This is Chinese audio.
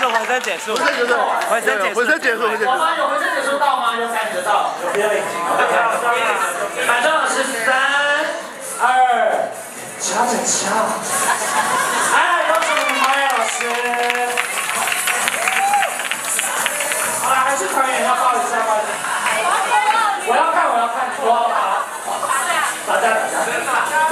浑身解数， 浑身结束， 浑身解数， 浑身结束，浑身结束。 我们有浑身结束到吗？有感觉到？有没有已经？马上是3、2，掐着掐。哎，有请我们陶冶老师。好了，还是团员要抱一下，抱一下。我要看，我要看，我要打。打架，打架。